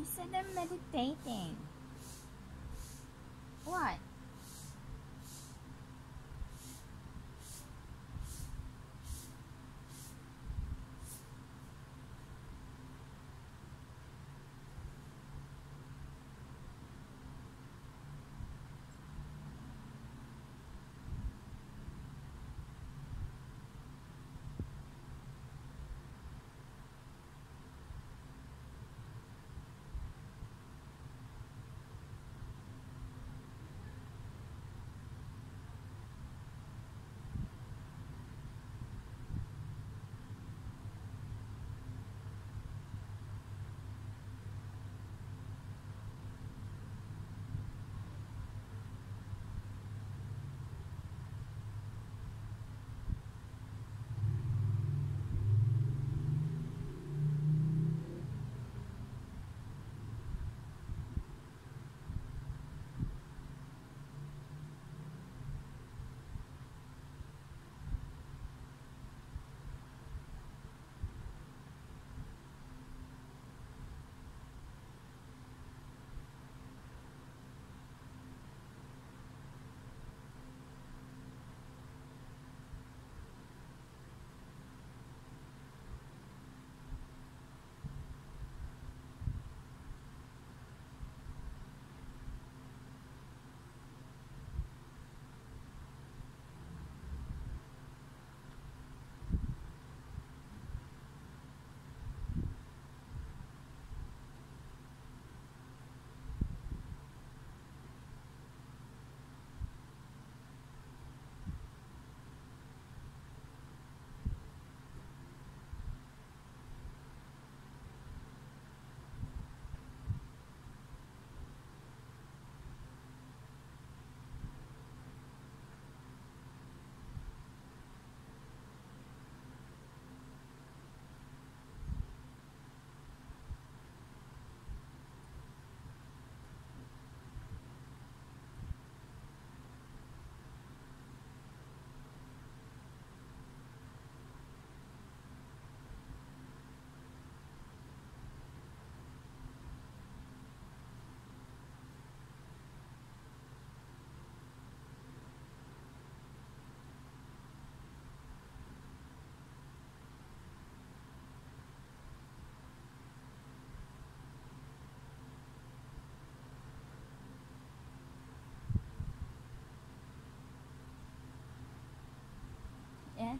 I said I'm meditating. What? Yes,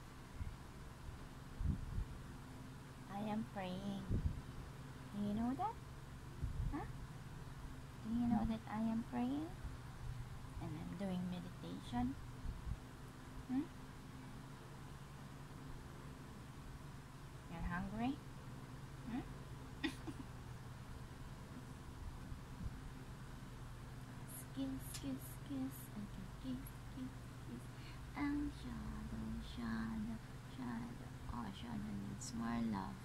I am praying. Do you know that? Huh? Do you know that I am praying? And I'm doing meditation? Hmm? You're hungry? Hmm? Kiss, kiss, kiss, and kiss, kiss, kiss. And shadow, shadow, shadow. Oh, shadow needs more love.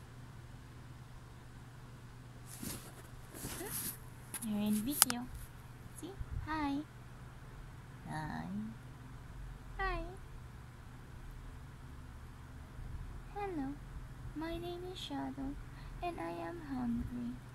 You're in video. See? Hi. Hi. Hi. Hello. My name is Shadow, and I am hungry.